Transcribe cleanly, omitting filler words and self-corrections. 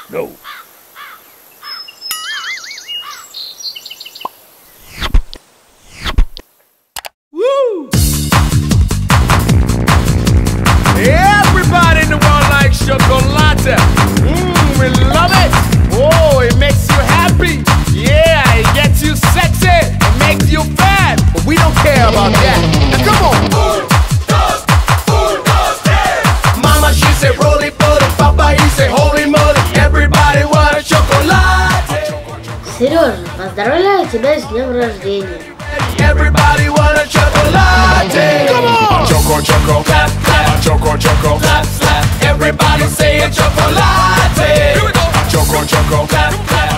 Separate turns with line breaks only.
No. Woo! Everybody in the world likes chocolate. We love it. Oh, it makes you happy. Yeah, it gets you sexy. It makes you fat. But we don't care about that. Now come on. Mama, she said roly poly. Papa, he said holy moly. Everybody want a chocolate.
Сережа, поздравляю тебя с днем рождения.
Everybody want a chocolate. Come on. Choco, choco, clap, clap. Choco, choco, clap, clap. Everybody say a chocolate. Here we go. Choco, choco, clap, clap.